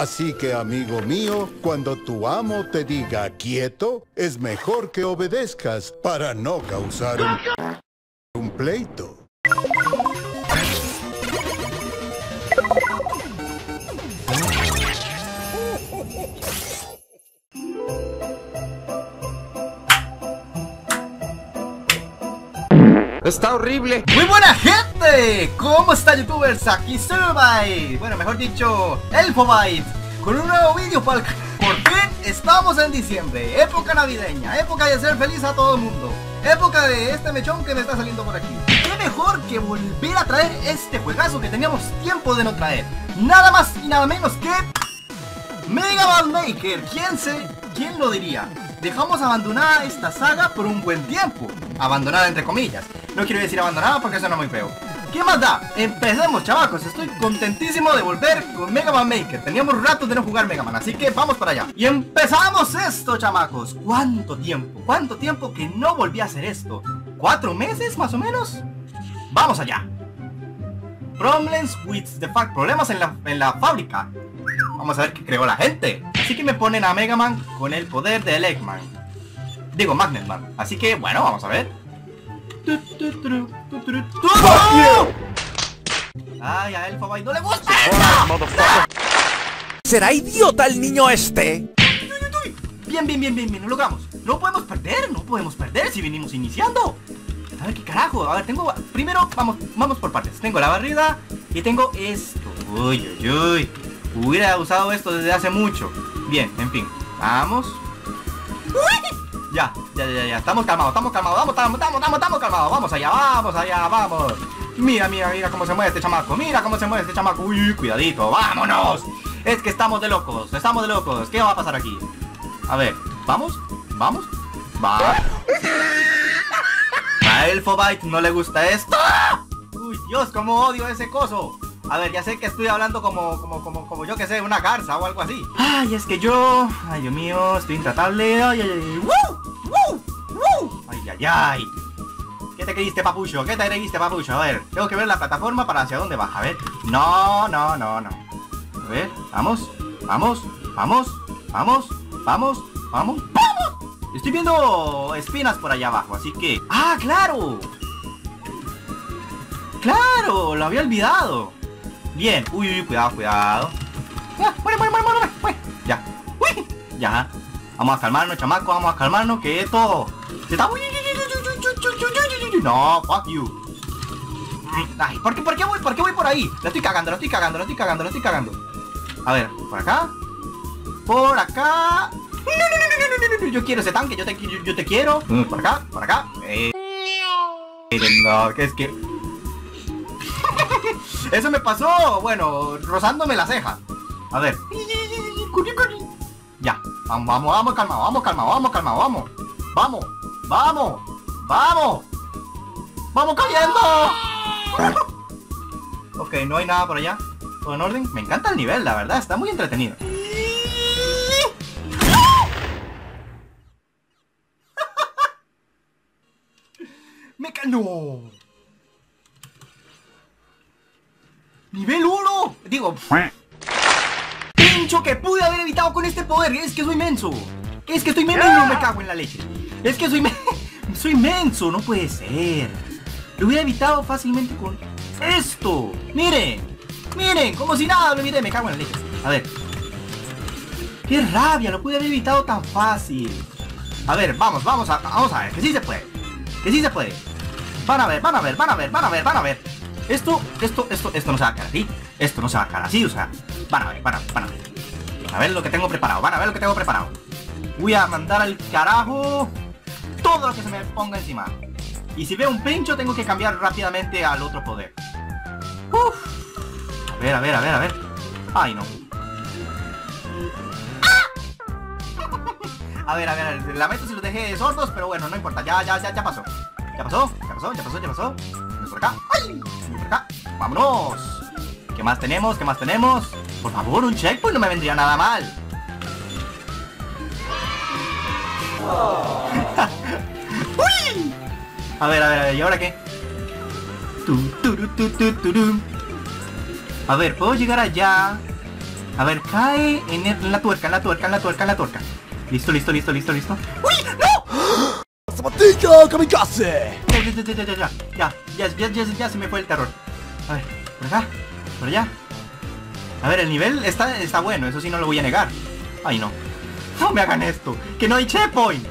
Así que, amigo mío, cuando tu amo te diga quieto, es mejor que obedezcas para no causar un pleito. Está horrible. Muy buena gente, ¿cómo está youtubers? Aquí Survive, bueno, mejor dicho, Elfobite, con un nuevo vídeo para el... Por fin estamos en diciembre, época navideña, época de hacer feliz a todo el mundo, época de este mechón que me está saliendo por aquí. Qué mejor que volver a traer este juegazo que teníamos tiempo de no traer. Nada más y nada menos que Mega Man Maker. ¿Quién lo diría? Dejamos abandonada esta saga por un buen tiempo. Abandonada entre comillas. No quiero decir abandonada porque suena muy feo. ¿Qué más da? Empecemos, chavacos. Estoy contentísimo de volver con Mega Man Maker. Teníamos rato de no jugar Mega Man, así que vamos para allá. Y empezamos esto, chamacos. ¿Cuánto tiempo? ¿Cuánto tiempo que no volví a hacer esto? ¿4 meses más o menos? Vamos allá. Problems with the fact. Problemas en la fábrica. Vamos a ver qué creó la gente. Así que me ponen a Mega Man con el poder de Eggman. Digo, Magnet Man. Así que, bueno, vamos a ver. Ay, a Elfobite no le gusta esto. ¿Será idiota el niño este? Bien, lo logramos. No podemos perder si venimos iniciando. A ver, qué carajo. A ver, tengo... Primero, vamos por partes. Tengo la barrida y tengo esto. Uy. Hubiera usado esto desde hace mucho. Bien, en fin. Vamos. Ya. Estamos calmados. Estamos calmados. Vamos allá. Mira cómo se mueve este chamaco. Uy, cuidadito. Vámonos. Es que estamos de locos. ¿Qué va a pasar aquí? A ver, vamos. Va. A Elfobite no le gusta esto. Uy, Dios, cómo odio ese coso. A ver, ya sé que estoy hablando como yo que sé, una garza o algo así. Ay, es que yo... Ay, Dios mío, estoy intratable. Ay. ¡Woo! Ay. ¿Qué te creíste, papucho? A ver, tengo que ver la plataforma para hacia dónde va. A ver. No. A ver, vamos. Estoy viendo espinas por allá abajo, así que... ¡Ah, claro! ¡Claro! Lo había olvidado. Bien. Uy, cuidado. Muere. Ya. Uy. Ya. Vamos a calmarnos, chamacos. Vamos a calmarnos, que esto se está... No, fuck you. Ay, ¿por qué voy por ahí? La estoy cagando. A ver, por acá. No. Yo quiero ese tanque, yo te quiero. Por acá. No, que es que... Eso me pasó, bueno, rozándome la ceja. A ver. Ya, vamos calmado. Vamos cayendo. Ok, no hay nada por allá. ¿Todo en orden? Me encanta el nivel, la verdad, está muy entretenido. ¡No! ¡Nivel 1! Digo... ¡Pincho que pude haber evitado con este poder! ¡Es que soy menso! ¡Es que estoy menso! ¡No me cago en la leche! ¡Es que soy menso! ¡No puede ser! Lo hubiera evitado fácilmente con esto. ¡Miren! Como si nada lo evité. Me cago en la leche. A ver. ¡Qué rabia! Lo pude haber evitado tan fácil. A ver, vamos a ver. Que sí se puede. Van a ver. Esto no se va a quedar así. Esto no se va a quedar así, o sea. Van a ver. Van a ver lo que tengo preparado. Voy a mandar al carajo todo lo que se me ponga encima. Y si veo un pincho, tengo que cambiar rápidamente al otro poder. A ver. Ay, no. A ver. Lamento si los dejé sordos, pero bueno, no importa. Ya pasó. Ya pasó. Vamos por acá. ¡Ay! Vamos por acá. ¡Vámonos! ¿Qué más tenemos? Por favor, un checkpoint no me vendría nada mal. ¡Uy! A ver, ¿y ahora qué? A ver, ¿puedo llegar allá? A ver, cae en la tuerca, en la tuerca, en la tuerca, en la tuerca. Listo, listo, listo, listo, listo. ¡Uy! ¡No! ¡Zapatilla, kamikaze! Ya se me fue el terror. A ver, por acá, por allá. A ver, el nivel está bueno, eso sí no lo voy a negar. Ay, no. No me hagan esto, que no hay checkpoint.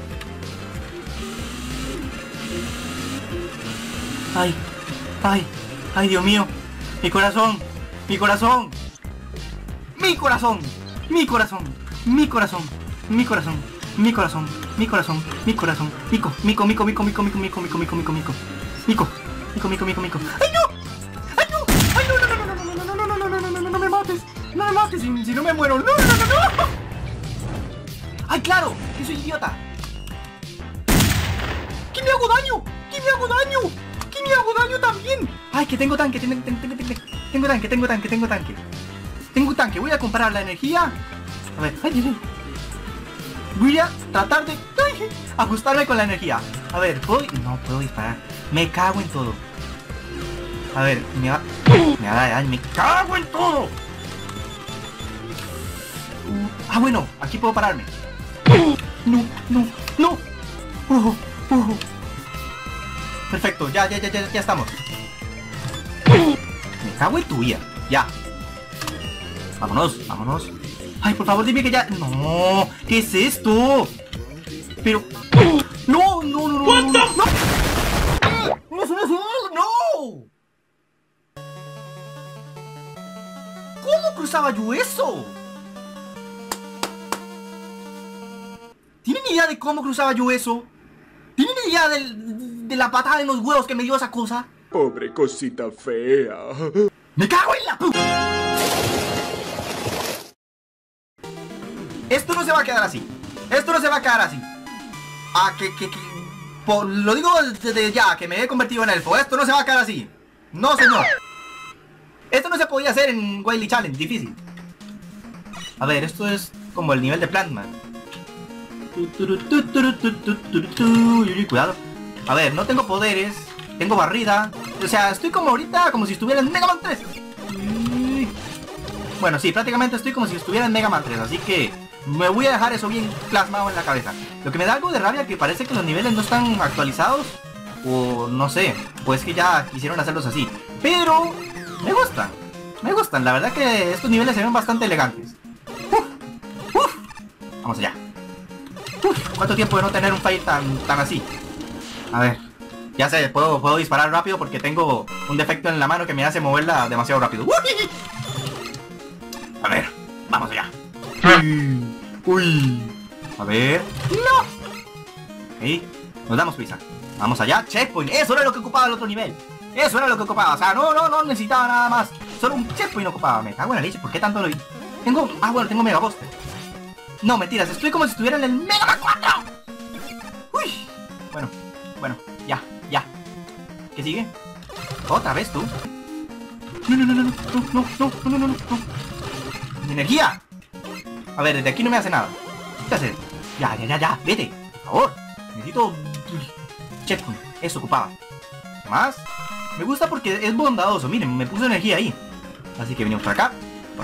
Ay, ay, ay, Dios mío. Mi corazón, mi corazón. Mi corazón, mi corazón, mi corazón, mi corazón, mi corazón, mi corazón, mi corazón. Mico, mico, mico, mico, mico, mico, mico, mico, mico, mico, mico. Mico, mico, mico, mico, mico. ¡Ay, no! ¡Ay, no! ¡Ay, no! ¡No me mates! ¡No me mates! Si no me muero. ¡No, no, no, no! ¡Ay, claro! ¡Que soy idiota! ¡Que me hago daño! ¡Que me hago daño! ¡Que me hago daño también! ¡Ay, que tengo tanque! Tengo tanque, tengo tanque, tengo tanque. Tengo un tanque, voy a comprar la energía. A ver, ay, voy a tratar de ajustarme con la energía. A ver, no puedo disparar. Me cago en todo. A ver, me va a dar daño. Me cago en todo. Bueno, aquí puedo pararme. No, no, no. Perfecto, ya estamos. Me cago en tu vida. Ya. Vámonos, vámonos. Ay, por favor, dime que ya... No, ¿qué es esto? Pero... No, no, no, no, no, no. No. ¿Cómo cruzaba yo eso? ¿Tienen idea de cómo cruzaba yo eso? ¿Tienen idea de la patada en los huevos que me dio esa cosa? Pobre cosita fea. ¡Me cago en la puta! Esto no se va a quedar así. Esto no se va a quedar así. Lo digo desde ya, que me he convertido en elfo. Esto no se va a quedar así. No, señor. Esto no se podía hacer en Wily Challenge, difícil. A ver, esto es como el nivel de Plantman. Cuidado. A ver, no tengo poderes. Tengo barrida. O sea, estoy como ahorita, como si estuviera en Mega Man 3. Bueno, sí, prácticamente estoy como si estuviera en Mega Man 3. Así que me voy a dejar eso bien plasmado en la cabeza. Lo que me da algo de rabia que parece que los niveles no están actualizados. O no sé, pues que ya quisieron hacerlos así. Pero me gustan. Me gustan, la verdad que estos niveles se ven bastante elegantes. Vamos allá. ¿Cuánto tiempo de no tener un fight tan así? A ver, ya sé, puedo disparar rápido porque tengo un defecto en la mano que me hace moverla demasiado rápido. A ver, vamos allá. Uy. A ver. ¡No! Ok, nos damos prisa. Vamos allá, checkpoint. Eso era lo que ocupaba el otro nivel. Eso era lo que ocupaba. O sea, no necesitaba nada más. Solo un checkpoint ocupaba. Me cago en la leche. ¿Por qué tanto lo vi? Tengo... bueno, tengo Mega Buster. No, mentiras. Estoy como si estuviera en el Mega Man 4. Uy. Bueno. Ya. ¿Qué sigue? ¿Otra vez tú? No. ¡Energía! A ver, desde aquí no me hace nada. ¿Qué hacer? Ya, vete, por favor. Necesito... checkpoint, eso ocupaba. ¿Qué más? Me gusta porque es bondadoso, miren, me puso energía ahí. Así que venimos por acá.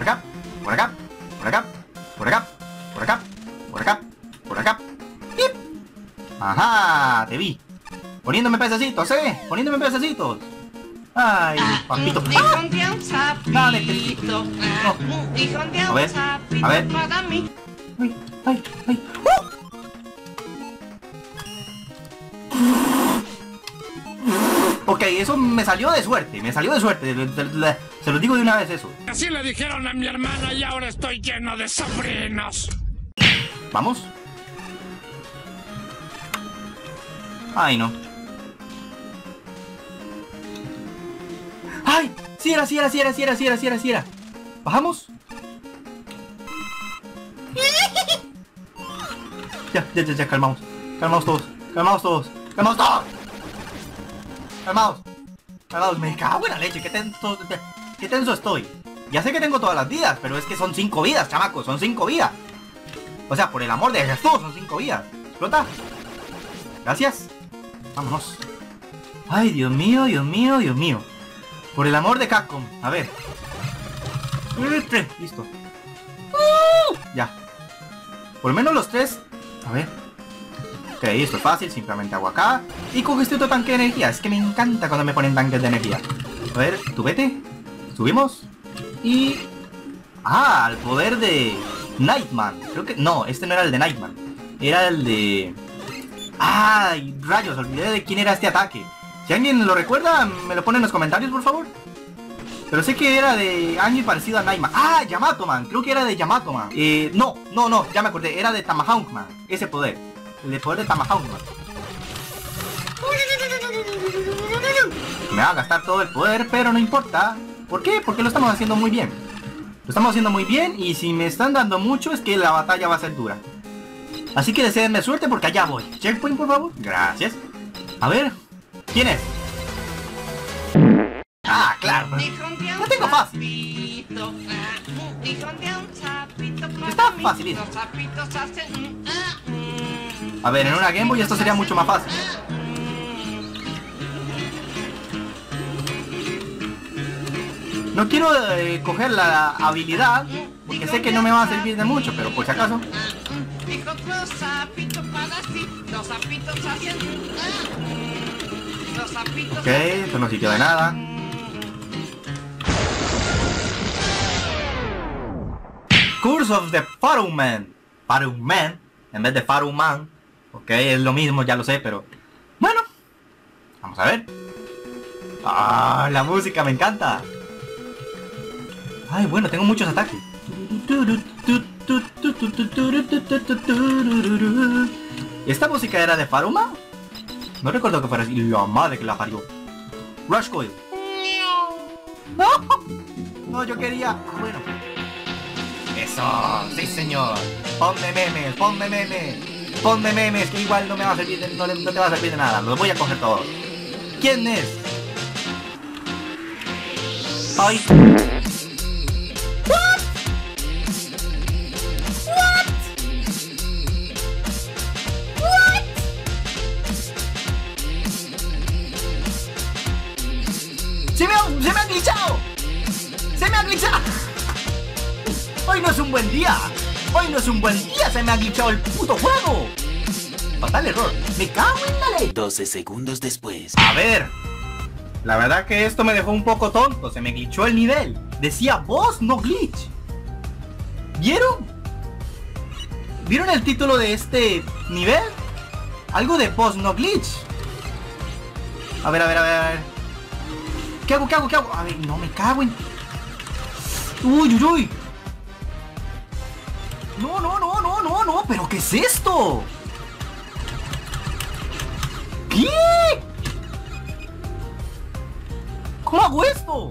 ¡Pip! Ajá, te vi. Poniéndome pececitos, poniéndome pececitos. Ay, papito. Dale, pececito. A ver. Ay. Ok, eso me salió de suerte, se los digo de una vez eso. Así le dijeron a mi hermana y ahora estoy lleno de sobrinos. Vamos. Ay, no. ¡Ay! Sí era. ¿Bajamos? Ya, calmaos todos. Calmaos, me cago en la leche, qué tenso estoy. Ya sé que tengo todas las vidas, pero es que son 5 vidas, chamacos, son 5 vidas. O sea, por el amor de Jesús, son 5 vidas. Explota. Gracias. Vámonos. Ay, Dios mío. Por el amor de Capcom. A ver. Listo. Ya. Por lo menos los 3. A ver. Ok, esto es fácil, simplemente hago acá. Y coge este otro tanque de energía. Es que me encanta cuando me ponen tanques de energía. A ver, tú vete. Subimos. Y... Ah, el poder de Nightman. Creo que... No, este no era el de Nightman. Era el de... ¡Ay, rayos! Olvidé de quién era este ataque. Si alguien lo recuerda, me lo pone en los comentarios, por favor. Pero sé que era de alguien parecido a Nightman. ¡Ah, Yamato Man! Creo que era de Yamato Man. No, ya me acordé. Era de Tomahawk Man. Ese poder. El de poder de Tomahawk Man. Me va a gastar todo el poder, pero no importa. ¿Por qué? Porque lo estamos haciendo muy bien. Lo estamos haciendo muy bien y si me están dando mucho es que la batalla va a ser dura. Así que deseenme suerte porque allá voy. Checkpoint, por favor. Gracias. A ver. ¿Quién es? Ah, claro. Lo tengo fácil. Está facilito. A ver, en una Game Boy esto sería mucho más fácil. No quiero coger la habilidad porque sé que no me va a servir de mucho, pero por si acaso. Ok, esto no sirvió de nada. Curse of the Pharaoh Man. Pharaoh Man en vez de Pharaoh Man. Ok, es lo mismo, ya lo sé, pero... Bueno, vamos a ver. Ah, la música me encanta. Ay, bueno, tengo muchos ataques. ¿Esta música era de Pharaoh Man? No recuerdo que fuera así. La madre que la parió. Rush Coil. No, yo quería... Bueno. Eso, sí señor. Ponme memes, ponme memes. Ponme memes, que igual no me va a servir de, no te va a servir de nada. Los voy a coger todos. ¿Quién es? Ay. ¡Se me ha glitchado! ¡Se me ha glitchado! Hoy no es un buen día. Hoy no es un buen día. Se me ha glitchado el puto juego. Fatal error. Me cago en la ley. 12 segundos después. A ver. La verdad que esto me dejó un poco tonto. Se me glitchó el nivel. Decía boss, no glitch. ¿Vieron? ¿Vieron el título de este nivel? Algo de boss, no glitch. A ver. ¿Qué hago? A ver, no me cago en... Uy. No, pero ¿qué es esto? ¿Qué? ¿Cómo hago esto?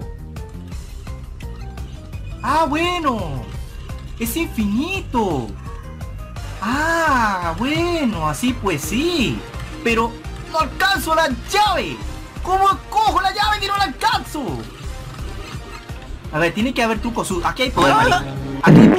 Ah, bueno. Es infinito. Ah, bueno, así pues sí. Pero no alcanzo la llave. ¿Cómo cojo la llave y no la alcanzo? A ver, tiene que haber trucos. Aquí hay poder, ¿vale? Aquí.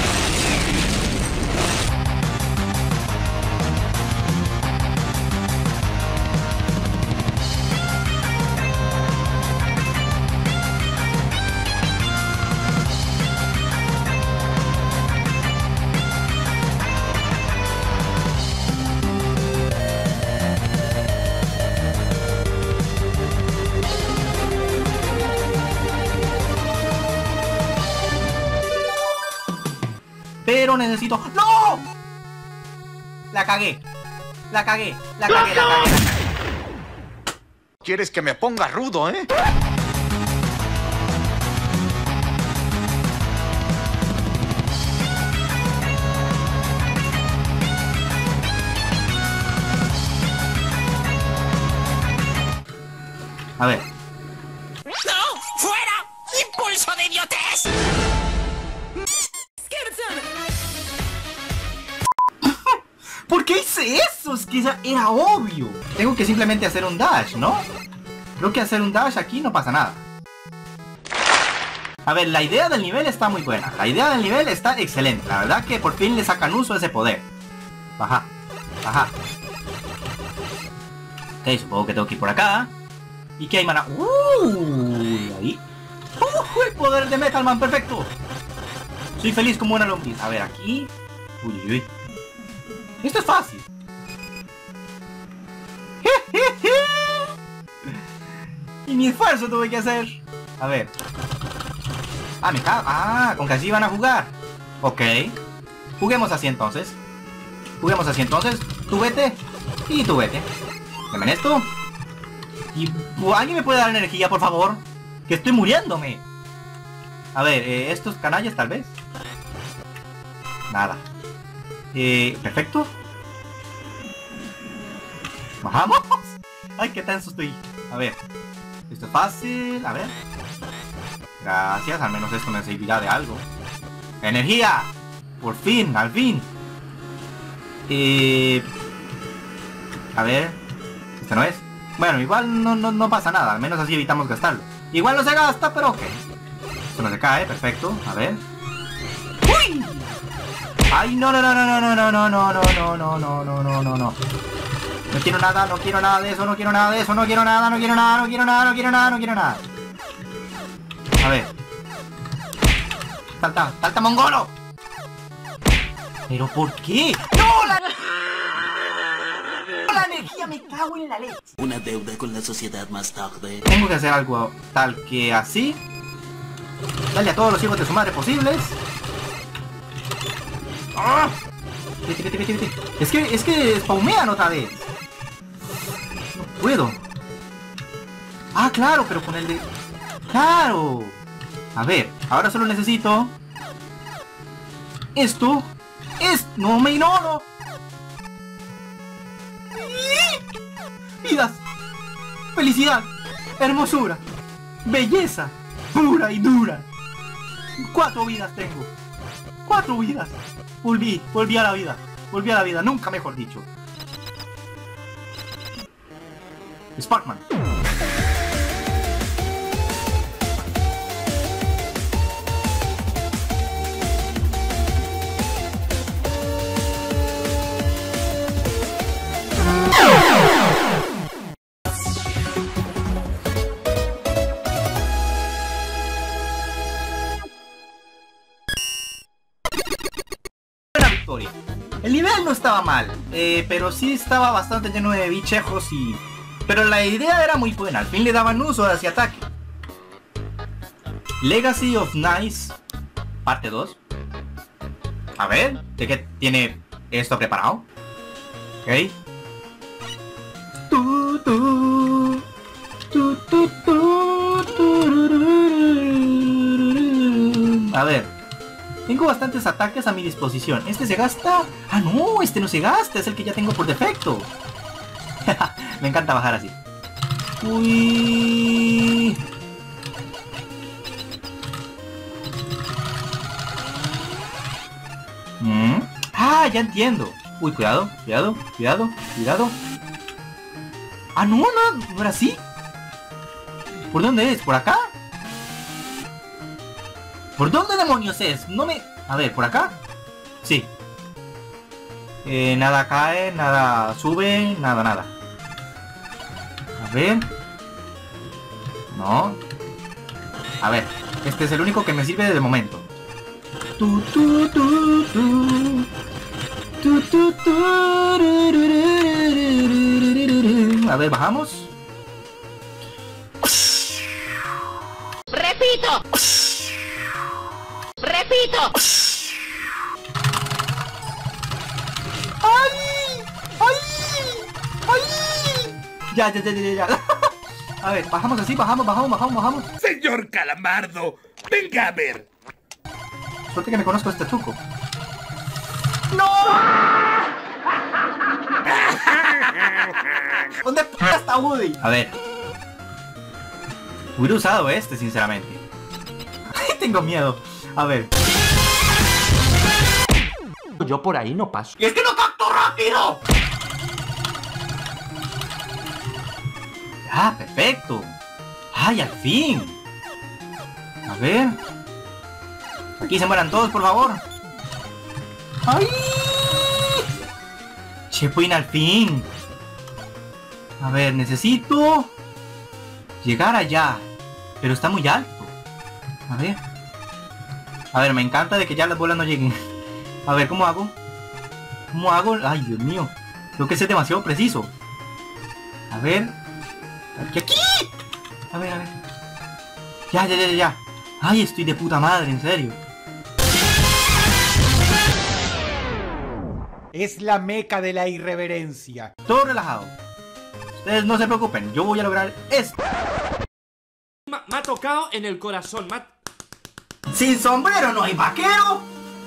Pero necesito... ¡No! La cagué. ¿Quieres que me ponga rudo, eh? A ver. ¡No! ¡Fuera! ¡Impulso de idiotez! ¿Por qué hice eso? Es que era obvio. Tengo que simplemente hacer un dash, ¿no? Creo que hacer un dash aquí no pasa nada. A ver, la idea del nivel está muy buena. La idea del nivel está excelente. La verdad que por fin le sacan uso a ese poder. Baja. Ok, supongo que tengo que ir por acá. ¿Y qué hay, mana? Ahí. El poder de Metal Man, perfecto. Soy feliz como una lombriz. A ver, aquí. Uy, uy, uy. Esto es fácil. Y mi esfuerzo tuve que hacer. A ver. Ah, me cago. Ah, con que así van a jugar. Ok. Juguemos así entonces. Juguemos así entonces. Tú vete. Y tú vete. Deme esto. Y ¿alguien me puede dar energía, por favor? Que estoy muriéndome. A ver, estos canallas tal vez. Nada. Perfecto. Bajamos. Ay, qué tenso estoy. A ver. Esto es fácil. A ver. Gracias. Al menos esto me servirá de algo. ¡Energía! Por fin, al fin. A ver. Este no es. Bueno, igual no pasa nada. Al menos así evitamos gastarlo. Igual no se gasta, pero ok. Esto no se cae, perfecto. A ver. ¡Uy! ¡Ay, no! No quiero nada, no quiero nada de eso, no quiero nada de eso, no quiero nada, no quiero nada, no quiero nada, no quiero nada, no quiero nada. A ver. ¡Salta, mongolo! ¿Pero por qué? ¡No! La energía, me cago en la leche. Una deuda con la sociedad más tarde. Tengo que hacer algo tal que así. Dale a todos los hijos de su madre posibles. ¡Ah! Vete. Es que spawnean otra vez. No puedo. Ah, claro, pero con el de... ¡Claro! A ver, ahora solo necesito... Esto... ¡No me ignoro! Vidas, felicidad, hermosura, belleza, pura y dura. 4 vidas tengo. 4 vidas. Volví a la vida. Volví a la vida, nunca mejor dicho. Sparkman. El nivel no estaba mal, pero sí estaba bastante lleno de bichejos y... Pero la idea era muy buena, al fin le daban uso a ese ataque. Legacy of Nice, parte 2. A ver, ¿de qué tiene esto preparado? Ok. A ver. Tengo bastantes ataques a mi disposición. ¿Este se gasta? Ah, no, este no se gasta. Es el que ya tengo por defecto. Me encanta bajar así. Uy. Ah, ya entiendo. Uy, cuidado. Ah, no era así. ¿Por dónde es? ¿Por acá? ¿Por dónde demonios es? No me... A ver, ¿por acá? Sí. Nada cae, nada sube, nada. A ver. No. A ver, este es el único que me sirve de momento. A ver, bajamos. ¡Repito! ¡Ay! Ya. A ver, bajamos así, bajamos. Señor Calamardo, venga a ver. Suerte que me conozco este truco. ¡No! ¿Dónde está Woody? A ver. Hubiera usado este, sinceramente. Tengo miedo. A ver. Yo por ahí no paso. ¡Y es que no capto rápido! Ah, perfecto. ¡Ay, al fin! A ver. Aquí se mueran todos, por favor. ¡Ay! Checkpoint al fin. A ver, necesito llegar allá. Pero está muy alto. A ver. A ver, me encanta de que ya las bolas no lleguen. A ver, ¿cómo hago? ¿Cómo hago? Ay, Dios mío. Creo que ese es demasiado preciso. A ver. Aquí. A ver. Ya. Ay, estoy de puta madre, en serio. Es la meca de la irreverencia. Todo relajado. Ustedes no se preocupen, yo voy a lograr esto. Me ha tocado en el corazón. Sin sombrero no hay vaquero.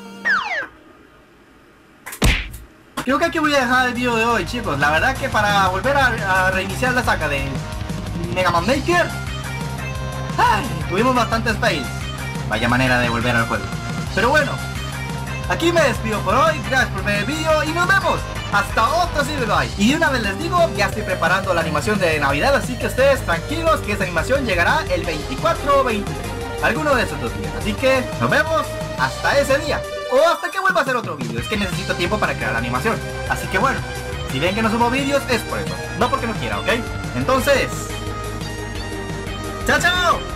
Creo que aquí voy a dejar el video de hoy, chicos. La verdad que para volver a reiniciar la saga de Mega Man Maker, tuvimos bastantes fails. Vaya manera de volver al juego. Pero bueno, aquí me despido por hoy. Gracias por ver el video y nos vemos hasta otro Silver. Y de una vez les digo, ya estoy preparando la animación de Navidad, así que ustedes tranquilos que esa animación llegará el 24 o 23, alguno de esos 2 días. Así que nos vemos hasta ese día, o hasta que vuelva a hacer otro vídeo. Es que necesito tiempo para crear la animación. Así que bueno, si ven que no subo vídeos es por eso, no porque no quiera, ¿ok? Entonces, ¡chao, chao!